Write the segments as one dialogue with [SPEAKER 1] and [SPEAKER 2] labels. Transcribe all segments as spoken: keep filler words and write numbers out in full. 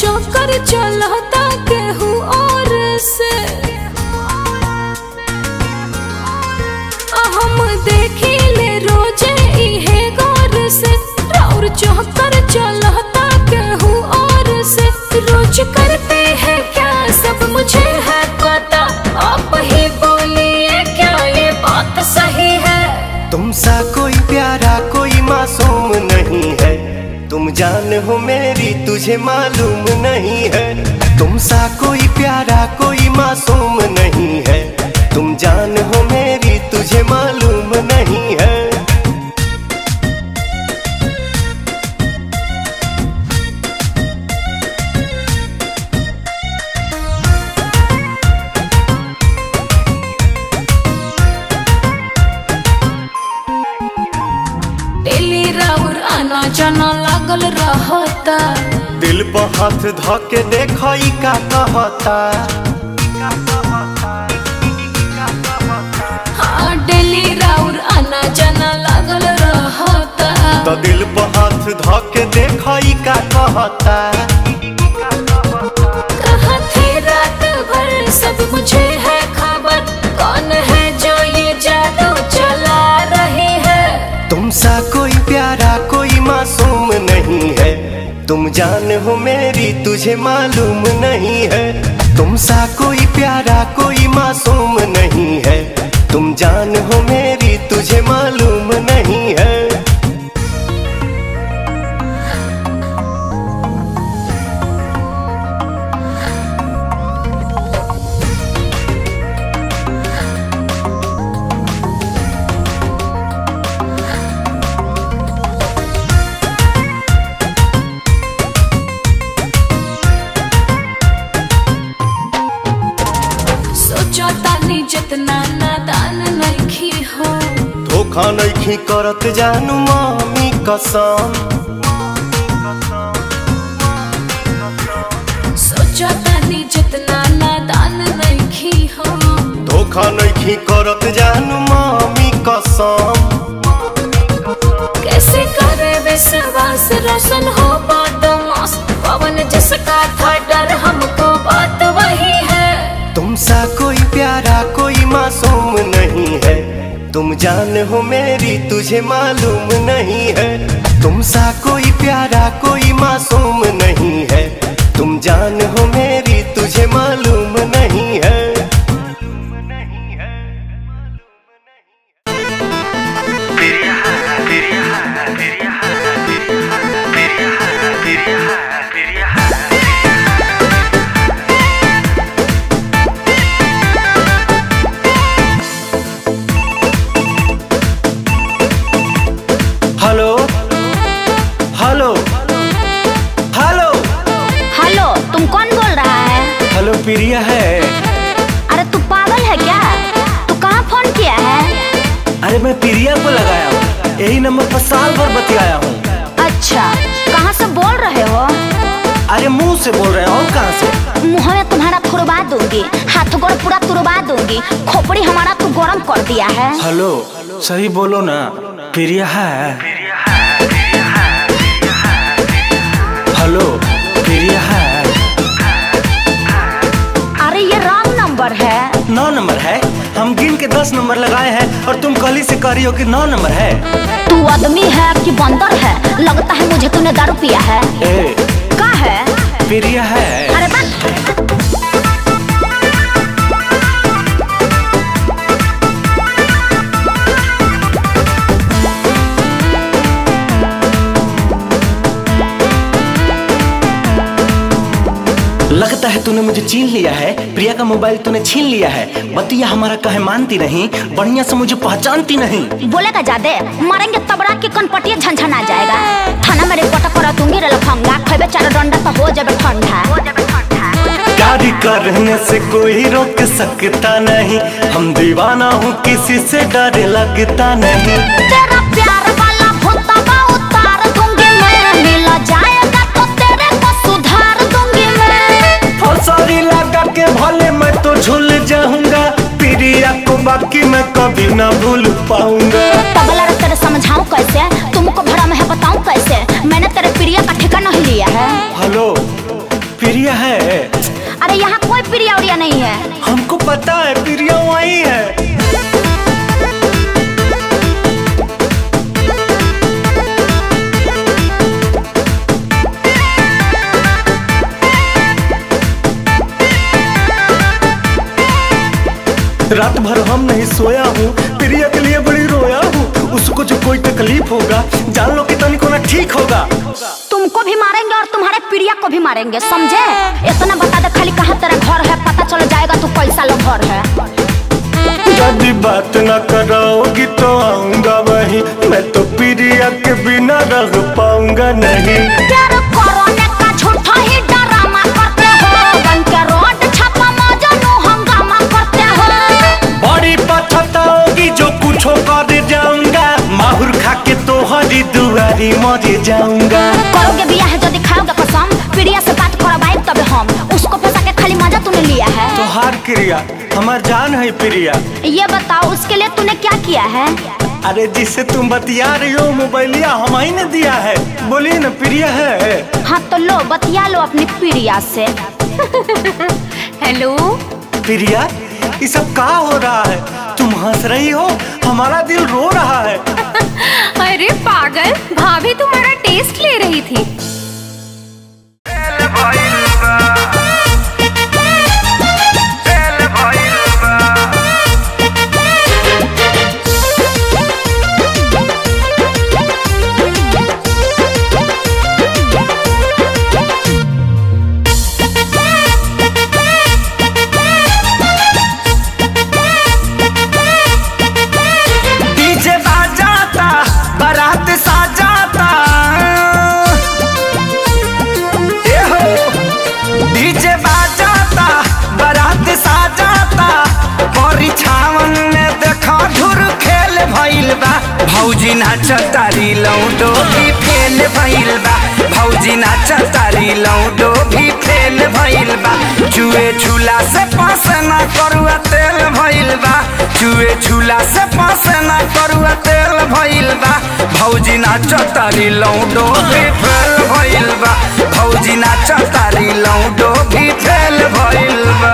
[SPEAKER 1] चक्कर चलता केहू और से। हम देखी ले रोजे इहे गौर से, और चक्कर चलता केहू और से। रोज करते हैं क्या सब मुझे है पता, आप ही बोलिए क्या ये बात सही है।
[SPEAKER 2] तुम सा कोई प्यारा कोई मासूम नहीं है, तुम जान हो मेरी तुझे मालूम नहीं है। तुम सा कोई प्यारा कोई मासूम नहीं है, तुम जान हो मेरी तुझे मालूम नहीं है।
[SPEAKER 1] डेली राउर आना जाना लागल रहता,
[SPEAKER 2] दिल पर हाथ धके देखो ई का कहता।
[SPEAKER 1] हाँ डेली राउर आना जाना लागल रहता,
[SPEAKER 2] तो दिल पर हाथ धके देखो ई का कहता।
[SPEAKER 1] कहाँ थे रात भर सब मुझे है खबर, कौन है जो ये जादू चला रही है।
[SPEAKER 2] तुम सा कोई प्यारा कोई मासूम नहीं है, तुम जान हो मेरी तुझे मालूम नहीं है। तुम सा कोई प्यारा कोई मासूम नहीं है, तुम जान हो मेरी तुझे मालूम नहीं है।
[SPEAKER 1] जितना नादान नइखी हो,
[SPEAKER 2] धोखा नइखी करत जानू मामी कसम।
[SPEAKER 1] सोचा तानी जितना नादान नइखी हो,
[SPEAKER 2] धोखा नइखी करत जानू मामी कसम।
[SPEAKER 1] कैसे करे विश्वास रोशन हो बदमाश, पवन जिसका था डर हमको बात वही है।
[SPEAKER 2] तुम सा कोई प्यारा कोई मासूम नहीं है, तुम जान हो मेरी तुझे मालूम नहीं है। तुम सा कोई प्यारा कोई मासूम नहीं है, तुम जान हो मेरी तुझे मालूम नहीं है। हेलो हेलो हेलो
[SPEAKER 3] हेलो, तुम कौन बोल रहा है?
[SPEAKER 2] हेलो प्रिया है।
[SPEAKER 3] अरे तू पागल है क्या? तू कहाँ फोन किया है?
[SPEAKER 2] अरे मैं प्रिया को लगाया हूँ, यही नंबर पर साल भर बतियाया हूँ।
[SPEAKER 3] अच्छा, कहाँ से बोल रहे हो?
[SPEAKER 2] अरे मुंह से बोल रहे हो, कहाँ से?
[SPEAKER 3] मुँह में तुम्हारा तुरवा दूंगी, हाथ गोड़ पूरा तुरवा दूंगी, खोपड़ी हमारा तू गरम कर दिया है।
[SPEAKER 2] हेलो सही बोलो ना, प्रिया है। हेलो प्रिया है।
[SPEAKER 3] अरे ये रॉन्ग नंबर है।
[SPEAKER 2] नौ नंबर है, हम गिन के दस नंबर लगाए हैं और तुम कल ही से कह रही हो कि नौ नंबर है।
[SPEAKER 3] तू आदमी है कि बंदर है? लगता है मुझे तूने दारू पिया है।
[SPEAKER 2] ए,
[SPEAKER 3] का है?
[SPEAKER 2] प्रिया है।
[SPEAKER 3] अरे बस
[SPEAKER 2] लगता है तूने मुझे छीन लिया है, प्रिया का मोबाइल तूने छीन लिया है। बतिया हमारा कहे मानती नहीं, बढ़िया से मुझे पहचानती नहीं।
[SPEAKER 3] बोलेगा ज्यादा मारेंगे तब रात के कनपटिया झनझन आ जाएगा। थाना में रिपोर्ट करा दूंगी रे लफंगा, खेबे चार डंडा तो हो जाबे ठंडा।
[SPEAKER 2] प्यारी करने से कोई रोक सकता नहीं, हम दीवाना हूँ किसी से डर लगता नहीं।
[SPEAKER 3] तेरा प्यार वाला भूतवा उतार दूंगी मैं, मिल जाएगा तो तेरे को सुधार दूंगी मैं।
[SPEAKER 2] फौसारी लगा के भले मैं तो झूल जाऊंगा, प्रिया को बाकी मैं कभी ना भूल पाऊंगा।
[SPEAKER 3] तबला रे तेरे समझाऊं कैसे, तुमको भरा में है बताऊं कैसे, मैंने तेरे प्रिया का ठिकाना नहीं लिया है।
[SPEAKER 2] हेलो
[SPEAKER 3] कोई प्रिया उरिया नहीं है।
[SPEAKER 2] हमको पता है प्रिया वही है। रात भर हम नहीं सोया हूँ, प्रिया के लिए बड़ी रोया हूँ। उसको जो कोई तकलीफ होगा जान लो कि तनिको ना ठीक होगा।
[SPEAKER 3] तुमको भी मारेंगे और तुम्हारे प्रिया को भी मारेंगे, समझे? इतना बता दे खाली कहाँ तेरा घर है, पता चल जाएगा तू कैसा लोग घर है।
[SPEAKER 2] यदि बात न कराओगी तो आऊंगा वहीं, मैं तो प्रिया के बिना रह पाऊंगा नहीं।
[SPEAKER 3] प्यार करने का झूठा ही ड्रामा करते हो, बन के रोड छापा मजनू हंगामा करते हो।
[SPEAKER 2] बड़ी पछताओगी जो कुछ कर जाऊंगा, माहुर खा के तोहरी दुआरी मर जाऊंगा।
[SPEAKER 3] करोगे बिया है जो दिखाओगे कसम, प्रिया से बात करवाए तब हम। उसको फंसा के खाली मजा तूने लिया है।
[SPEAKER 2] तो हार प्रिया हमार जान है प्रिया।
[SPEAKER 3] ये बताओ उसके लिए तूने क्या किया है?
[SPEAKER 2] अरे जिससे तुम बतिया रही हो मोबाइलिया हम ही ने दिया है। बोलिए ना प्रिया है।
[SPEAKER 3] हाँ तो लो बतिया लो अपनी प्रिया से।
[SPEAKER 1] हेलो
[SPEAKER 2] प्रिया, ये सब क्या हो रहा है? तुम हंस रही हो, हमारा दिल रो रहा है।
[SPEAKER 1] अरे पागल, भाभी तुम्हारा टेस्ट ले रही थी।
[SPEAKER 4] भौजी नाचा तारी लौटो भी फेल भइल बा, भौजी नाचा तारी लौटो भी फेल भइल बा। चुए झूला से पास ना करुआ तेल भइल बा, चुए झूला से पास ना करुआ तेल भइल बा। भौजी नाचा तारी लौटो भी फेल भइल बा, भौजी नाचा तारी लौटो भी फेल भइल बा।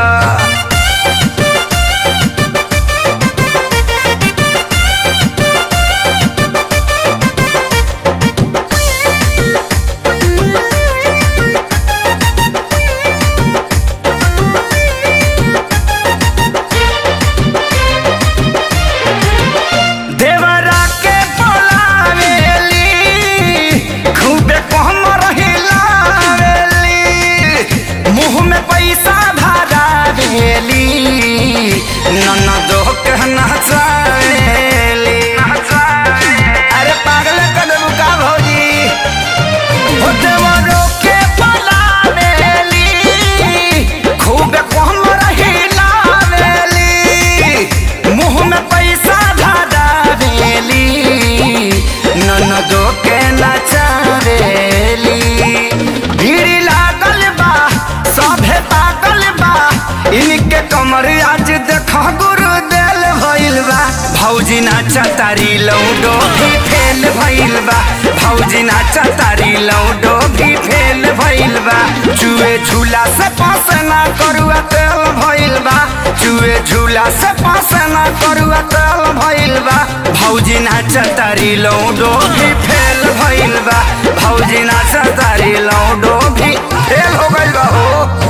[SPEAKER 4] अरे पागल कदम का भौजी के पलावेली, खूब कम रहिलावेली, मुँह में पैसा धरावेली, ननदो के नचावेली। भीड़ लागल बा सभे पागल बा, इनके कमर आज देखा गुरु देल भइल बा। भौजी नाचा तारी लौडो भी फेल भइल बा, भौजी नाचा तारी लौडो भी फेल भइल बा। चुए झूला से पास ना करुआ तेल भइल बा, चुए झूला से पास ना करुआ तेल भइल बा। भौजी नाचा तारी लौडो भी फेल भइल बा, भौजी नाचा तारी लौडो भी फेल हो गइल बा हो।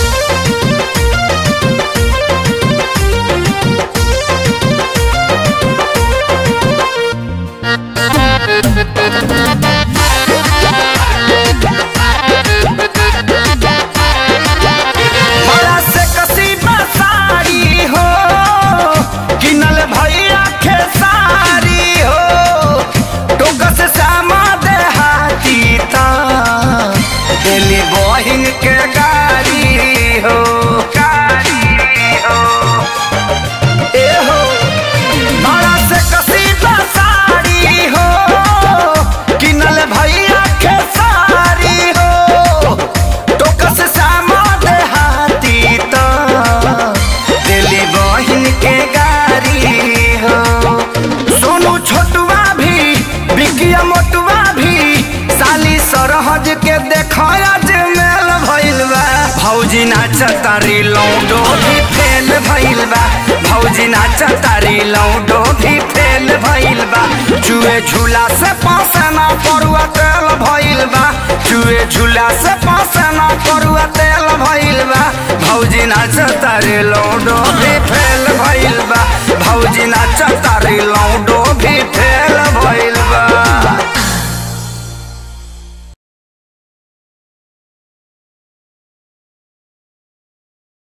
[SPEAKER 4] बड़ा से कसीदा साड़ी हो, किनल भैया खेसारी हो, टोका से सामा देहाती ता, दिल्ली बहिन के गा तारी लौडो भी फेल भइल बा भौजी नाच तारी लौडो भी फेल भइल बा चुए झूला से पासना परुआ तेल भइल बा चुए झूला से पासना परुआ तेल भइल बा भौजी नाच तारी लौडो भी फेल भइल बा भौजी नाच तारी लौडो